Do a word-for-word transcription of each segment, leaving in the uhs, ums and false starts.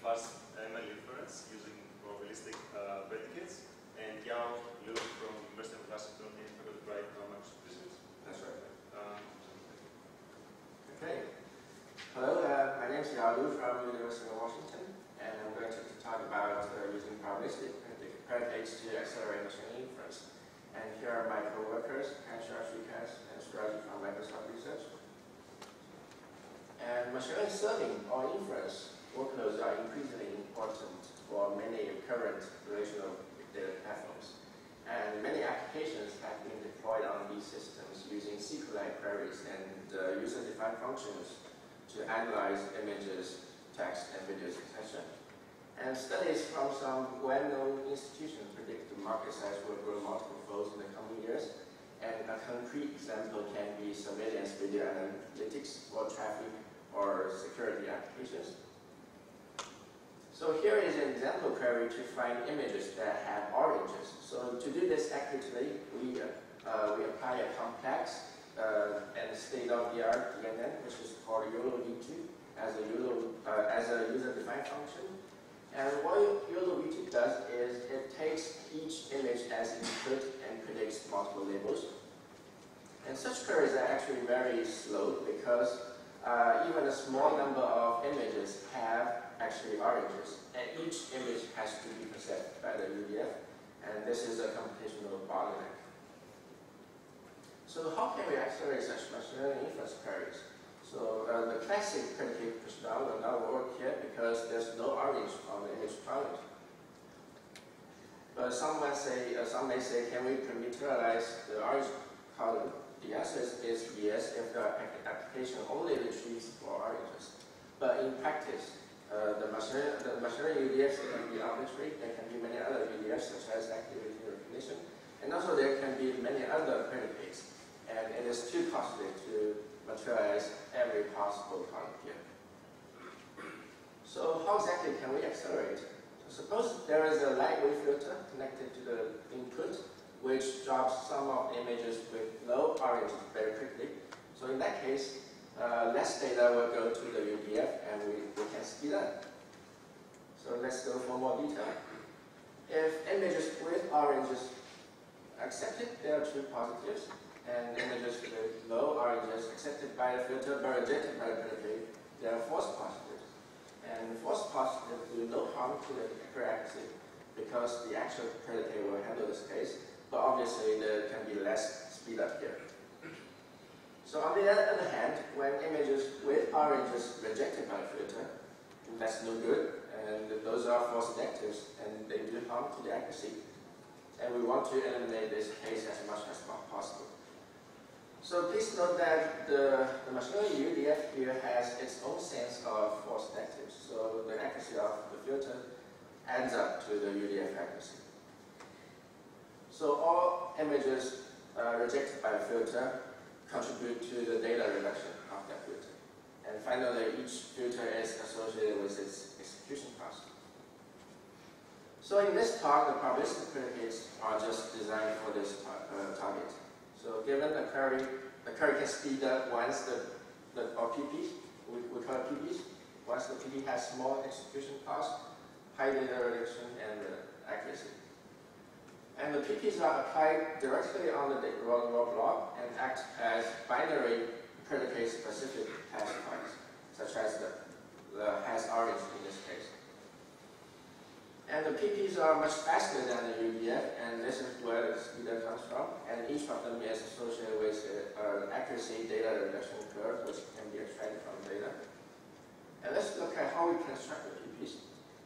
fast M L inference using probabilistic uh, predicates, and Yao Liu from University of Washington in Faculty of Right Economics Physics. That's right. Um, okay. Hello, uh, my name is Yao Liu from University of Washington, and I'm going to talk about uh, using probabilistic predicates to accelerate machine inference. And here are my co-workers, Kansha Srikas and Suraji from Microsoft Research. And machine learning or inference workloads are increasingly important for many current relational data platforms. And many applications have been deployed on these systems using SQLite queries and uh, user-defined functions to analyze images, text, and video succession. And studies from some well-known institutions predict the market size will grow multiple folds in the coming years. And a concrete example can be surveillance video analytics for traffic or security applications. So here is an example query to find images that have oranges. So to do this accurately, we, uh, we apply a complex uh, and state-of-the-art D N N, which is called YOLO V two, as a, YOLO, uh, as a user-defined function. And what YOLO V two does is it takes each image as input and predicts multiple labels. And such queries are actually very slow because uh, even a small number of images have actually oranges, and each image has to be processed by the U D F, and this is a computational bottleneck. So how can we accelerate such machine learning inference queries? So uh, the classic predicate pushdown will not work here because there's no orange on the image column. But someone say, uh, some may say, can we parameterize the orange column? The answer is, is yes if the application only retrieves for oranges. But in practice, uh, the machine the machine U D Fs can be arbitrary. There can be many other U D Fs such as activity recognition, and also there can be many other predicates. And it is too costly to materialize every possible column here. So how exactly can we accelerate? So suppose there is a lightweight filter connected to the input, which drops some of the images with low oranges very quickly. So in that case, uh, less data will go to the U D F and we, we can speed up. So let's go for more detail. If images with oranges accepted, there are two positives, and images with low oranges accepted by the filter but rejected by the predicate, there are false positives. And false positives do no harm to the accuracy because the actual predicate will handle this case. But obviously, there can be less speed up here. So on the other hand, when images with oranges rejected by the filter, that's no good, and those are false negatives, and they do harm to the accuracy. And we want to eliminate this case as much as possible. So please note that the, the machine learning U D F here has its own sense of false negatives. So the accuracy of the filter adds up to the U D F accuracy. So all images uh, rejected by the filter contribute to the data reduction of that filter. And finally, each filter is associated with its execution cost. So in this talk, the probabilistic predicates are just designed for this tar uh, target. So given the query, the query can speed up once the, the or P Ps, we, we call it P Ps, once the P P has small execution cost, high data reduction, and uh, accuracy. And the P Ps are applied directly on the raw block and act as binary predicate-specific classifiers, such as the, the has orange in this case. And the P Ps are much faster than the U D F, and this is where the speed comes from. And each of them is associated with an accuracy data reduction curve, which can be extracted from data. And let's look at how we construct the P Ps.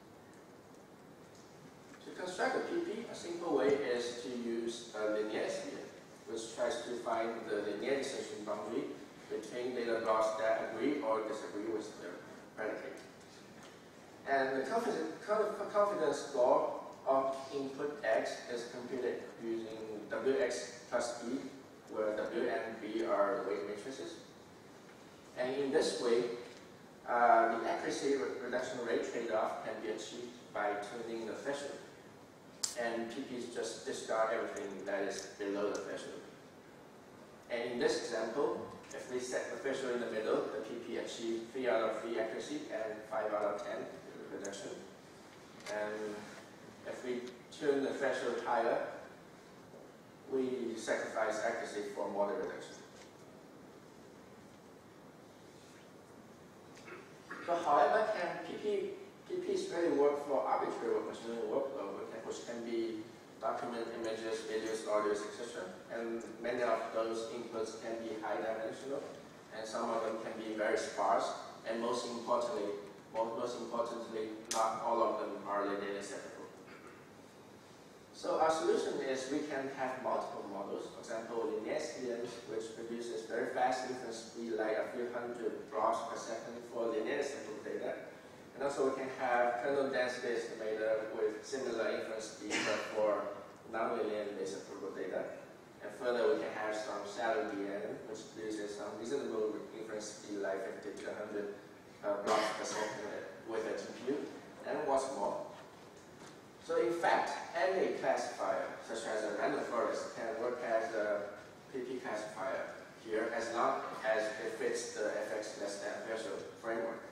To construct a P P, a simple way is to use a linear estimator, which tries to find the linear decision boundary between data blocks that agree or disagree with the predicate. And the confidence score of input X is computed using W X plus B, where W and B are the weight matrices. And in this way, uh, the accuracy reduction rate trade-off can be achieved by tuning the threshold. And P Ps just discard everything that is below the threshold. And in this example, if we set the threshold in the middle, the P P achieves three out of three accuracy and five out of ten reduction. And if we tune the threshold higher, we sacrifice accuracy for model reduction. So however, can P P, P Ps really work for arbitrary machine learning workload, which can be document, images, videos, audios, et cetera. And many of those inputs can be high dimensional, and some of them can be very sparse, and most importantly, most importantly, not all of them are linearly separable. So our solution is we can have multiple models. For example, linear S V M, which produces very fast inference speed, like a few hundred blocks per second for linear separable data. And also we can have kernel density estimator with similar inference speed but for nonlinear separable data. And further, we can have some shallow D N, which produces some reasonable inference speed, like fifty to one hundred uh, blocks per second with a G P U. And what's more, so in fact, any classifier, such as a random forest, can work as a P P classifier here as long as it fits the F X less than threshold framework.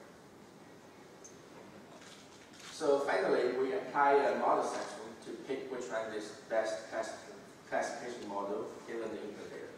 So finally, we apply a model section to pick which one is best class classification model given the input data.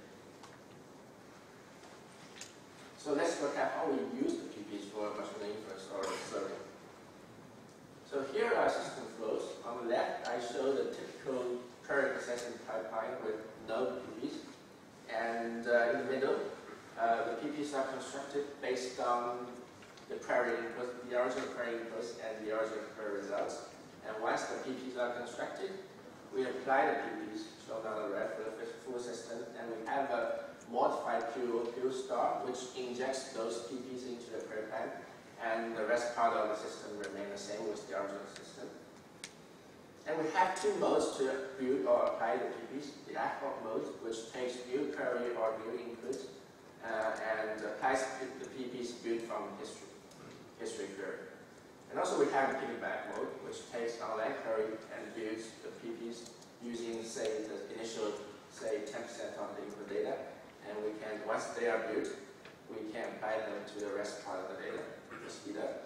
So let's look at how we use the P Ps for machine learning inference or serving. So here are system flows. On the left, I show the typical query processing pipeline with no P Ps. And uh, in the middle, uh, the P Ps are constructed based on the query input, the original query inputs, and the original query results. And once the P Ps are constructed, we apply the P Ps shown on the left for the full system, and we have a modified Q O Q star, which injects those P Ps into the query plan. And the rest part of the system remain the same with the original system. And we have two modes to build or apply the P Ps. The ad hoc mode, which takes new query or new input uh, and applies the P Ps built from history, history query. And also we have the piggyback mode, which takes online query and builds the P Ps using, say, the initial, say, ten percent of the input data. And we can, once they are built, we can apply them to the rest part of the data. Speed up.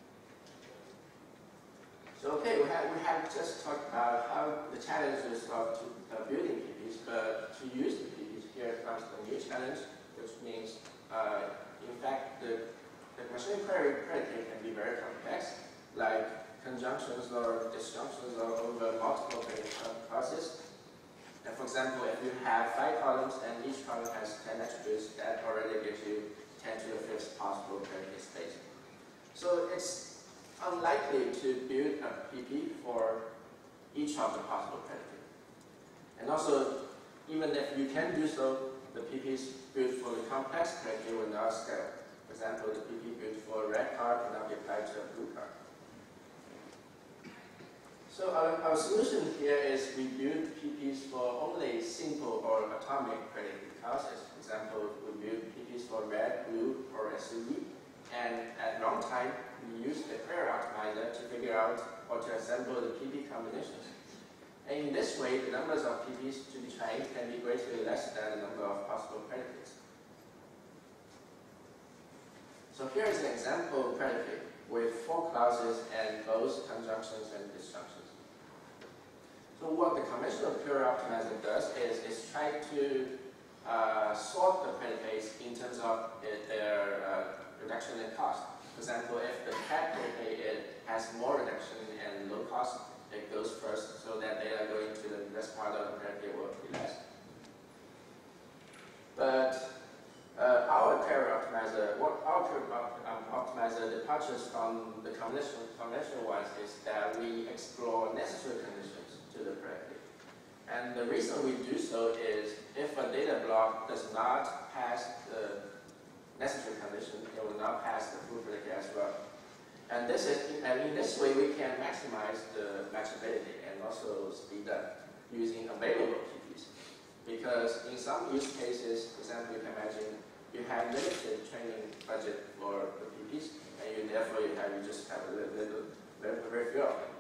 So okay, we have, we have just talked about how the challenges of to, uh, building P Ps, but to use the P Ps, here comes the new challenge, which means, uh, in fact, the, the machine query predicate can be very complex, like conjunctions or disjunctions or over multiple classes. And for example, if you have five columns and each column has ten attributes, that already gives you ten to the fifth possible predicate space. So it's unlikely to build a P P for each of the possible predicates. And also, even if you can do so, the P Ps built for the complex predicate will not scale. For example, the P P built for a red card cannot be applied to a blue card. So our, our solution here is we build P Ps for only simple or atomic predicate classes. For example, we build P Ps for red, blue, or S U V. And at runtime, we use the query optimizer to figure out or to assemble the P P combinations. And in this way, the numbers of P Ps to be trained can be greatly less than the number of possible predicates. So here is an example predicate with four clauses and both conjunctions and disjunctions. So what the conventional query optimizer does is, is try to uh, sort the predicates in terms of uh, their uh, reduction in cost. For example, if the cat predicate has more reduction and low cost, it goes first, so that data going to the rest part of the predicate will be less. But uh, our query optimizer, what our query optimizer departures from the conventional, conventional ones is that we explore necessary conditions to the predicate. And the reason we do so is if a data block does not pass the necessary condition, it will not pass the full predicate as well. And this is, and in this way, we can maximize the matchability and also speed up using available P Ps. Because in some use cases, for example, you can imagine you have limited training budget for the P Ps, and you therefore you have you just have a little, little very, very few of them.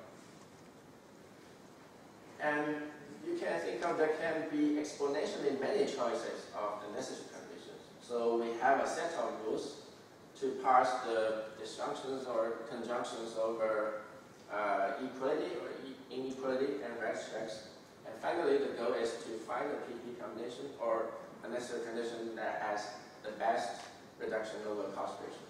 And you can think of there can be exponentially many choices of the necessary conditions. So we have a set of rules to parse the disjunctions or conjunctions over uh, equality or e inequality and red checks. And finally, the goal is to find a P P combination or a necessary condition that has the best reduction over cost ratio.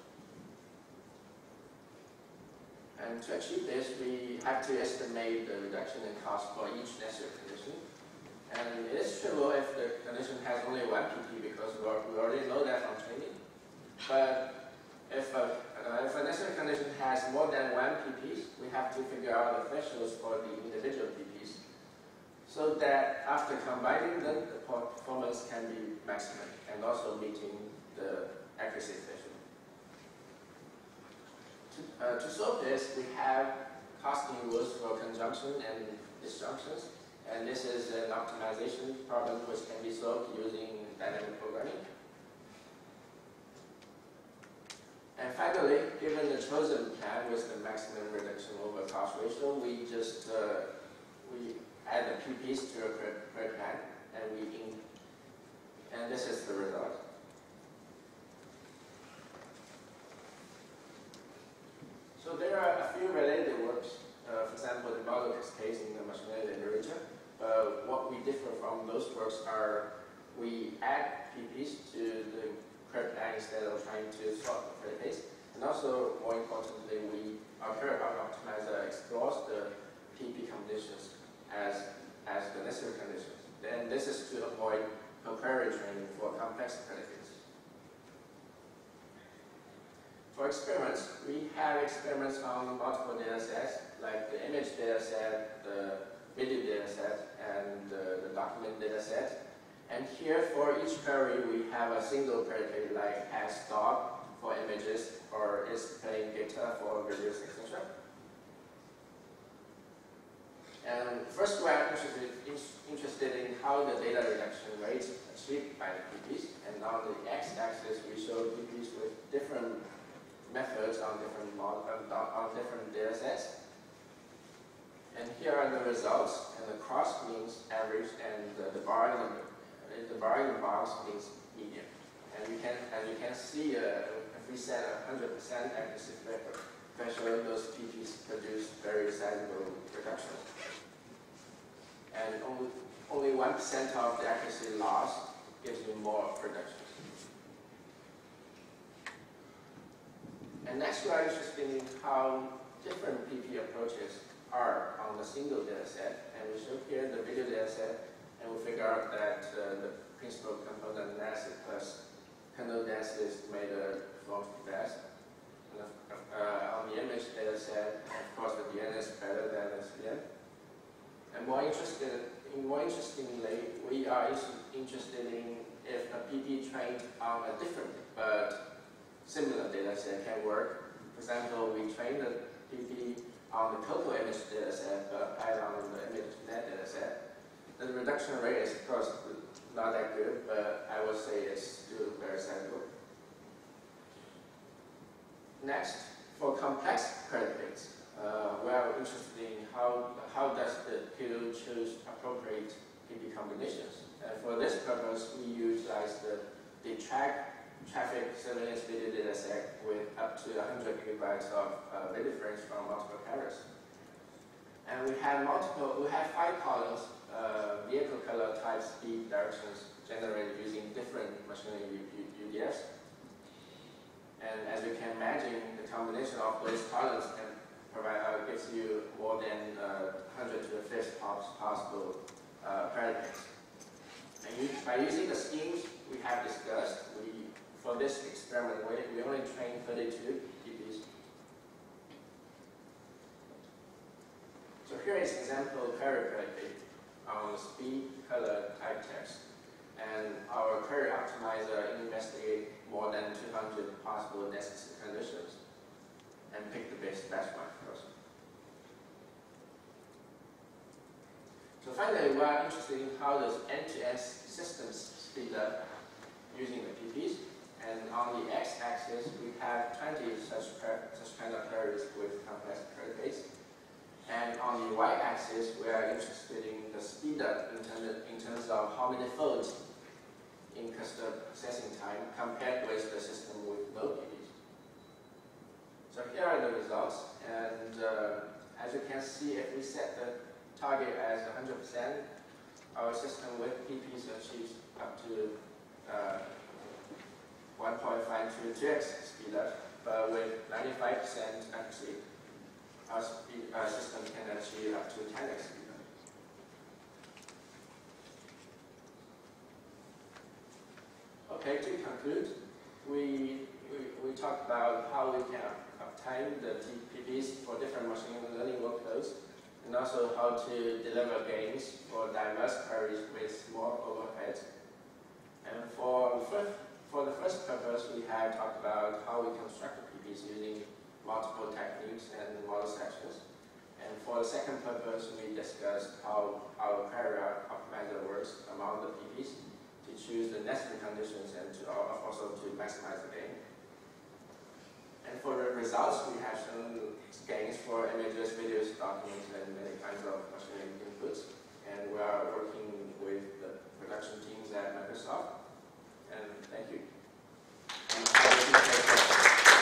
And to achieve this, we have to estimate the reduction in cost for each necessary condition. And it is trivial if the condition has only one P P because we already know that from training. But if a, uh, if a necessary condition has more than one P Ps, we have to figure out the thresholds for the individual P Ps so that after combining them, the performance can be maximum and also meeting the accuracy threshold. To, uh, to solve this, we have costing rules for conjunction and disjunctions. And this is an optimization problem which can be solved using dynamic programming. And finally, given the chosen plan with the maximum reduction over cost ratio, we just uh, we add the P Ps to a grid plan, and we in, and this is the result. So there are a few related works. Uh, for example, the model case in the machine learning literature. Uh, what we differ from those works are we add P Ps to the credit plan instead of trying to sort the credit case. And also, more importantly, we our Paragon optimizer explores the P P conditions as, as the necessary conditions. Then this is to avoid comparison training for complex predicates. For experiments, we have experiments on multiple data sets, like the image data set, the video data set, and uh, the document data set. And here, for each query, we have a single predicate like as dog for images or is playing guitar for videos, et cetera. And first, we are interested, in, interested in how the data reduction rates achieved by the P Ps. And on the x-axis, we show P Ps with different methods on different mod, on different data sets. And here are the results, and the cross means average, and the, the bar in the, the bar in the box means median. And you can, as you can see, uh, if we set a one hundred percent accuracy threshold, those P Ps produce very sizable reductions. And only only one percent of the accuracy loss gives you more reductions. And next, we are interested in how different P P approaches are on the single data set, and we show here the video data set, and we figure out that uh, the principal component analysis plus kernel density is made uh, performs best. And, uh, on the image data set, of course, the D N is better than S V M. And more interested, more interestingly, we are interested in if a P P trained on a different but similar data set can work. For example, we trained the P P on the total image data set, but applied on the ImageNet data set. The reduction rate is, of course, not that good, but I would say it's still very sizable. Next, for complex predicates, uh, we are interested in how, how does the P O choose appropriate P P combinations. And for this purpose, we utilize the, the track traffic surveillance video data set with up to one hundred gigabytes of uh, video frames from multiple carriers. And we have multiple, we have five columns, uh, vehicle color, type, speed, directions generated using different machine learning U D Fs. And as you can imagine, the combination of those columns can provide, uh, gives you more than uh, one hundred to the fifth possible uh, predicates. And you, by using the schemes we have discussed, we for this experiment, we, we only trained thirty-two P Ps. So here is an example query predicate on speed, color, type text. And our query optimizer investigates more than two hundred possible necessary conditions and pick the best best one first. So finally, we are interested in how does end-to-end systems speed up using the P Ps. And on the x-axis, we have twenty such, such kind of queries with complex predicates. And on the y-axis, we are interested in the speed up in, term, in terms of how many folds in custom processing time compared with the system with no P Ps. are the results, and uh, as you can see, if we set the target as one hundred percent, our system with P Ps achieves up to uh, one point five to two x speed up, but with ninety-five percent accuracy, our, speed, our system can achieve up to ten x speed up. Okay, to conclude, we, we, we talked about how we can obtain the P Ps for different machine learning workloads, and also how to deliver gains for diverse queries with small overhead. And for the first, for the first purpose, we have talked about how we construct the P Ps using multiple techniques and model sections. And for the second purpose, we discussed how our query optimizer works among the P Ps to choose the nesting conditions and to also to maximize the gain. And for the results, we have shown gains for images, videos, documents, and many kinds of machine learning inputs. And we are working with the production teams at Microsoft. And thank you. And I will take questions.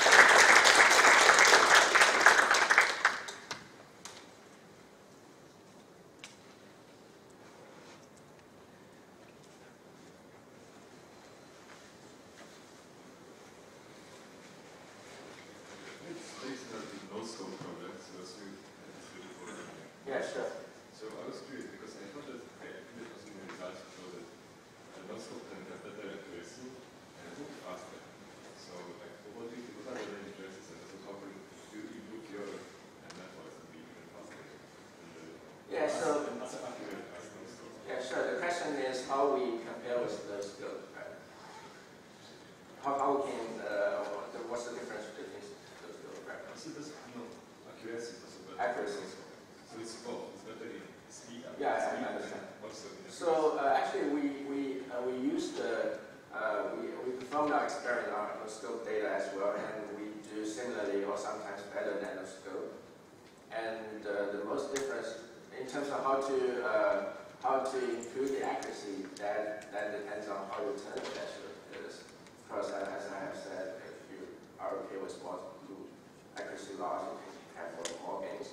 Yeah, sure. So I was curious because I thought that I actually was in the results to show that a no-scope can have better accuracy and move faster. So like, what do you think, what are the main differences and also how can you improve your methods and be even faster? Yeah, so, accurate as no-scope. yeah, sure. The question is how we compare with those skills, right? How, how we can, uh, what's the difference between those skills, right? So there's no accuracy also better. Accuracy. So it's both. It's better in speed. Yeah, speed I understand. Also in So uh, actually, we we uh, we used the uh, we we performed our experiment on the scope data as well, and we do similarly or sometimes better than the scope. And uh, the most difference in terms of how to uh, how to improve the accuracy, that that depends on how you turn the measure is. Because uh, as I have said, if you are okay with small accuracy loss, you can have more, more gains.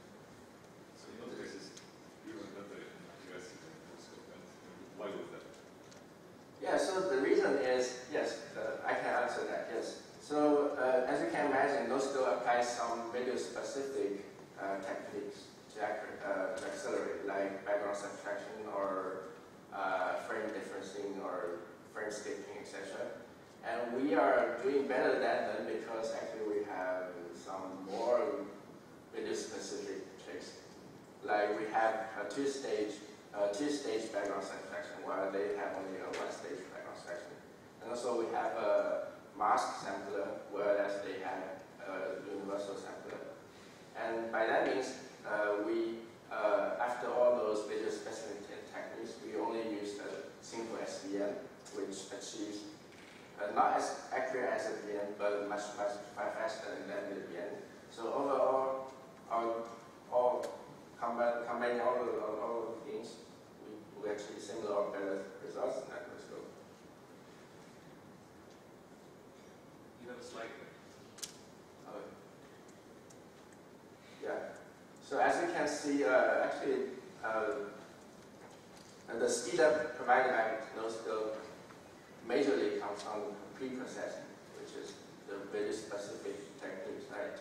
Why was that? Yeah, so the reason is, yes, uh, I can answer that, yes. So uh, as you can imagine, those still apply some video-specific uh, techniques to, uh, to accelerate, like background subtraction or uh, frame differencing or frame skipping, et cetera. And we are doing better than them because actually we have some more video-specific tricks. Like we have a two-stage Uh, two-stage background subtraction, while they have only a one-stage background subtraction. And also we have a mask sampler, whereas they have a universal sampler. And by that means, uh, we, uh, after all those video-specific techniques, we only use a simple S V M, which achieves uh, not as accurate as a V M, but much, much faster than the V M. So overall, our, all Combine, combining all of, all, all of the things, we, we actually similar or better results in that scope. You have a slide. Uh, yeah. So as you can see, uh, actually, uh, the speed up provided by NoScope majorly comes from pre-processing, which is the very specific techniques like